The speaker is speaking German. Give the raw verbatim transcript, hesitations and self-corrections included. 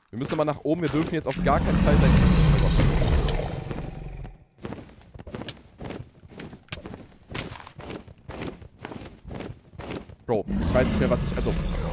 Wir müssen mal nach oben. Wir dürfen jetzt auf gar keinen Fall sein... Oh Gott. Bro, ich weiß nicht mehr, was ich... Also,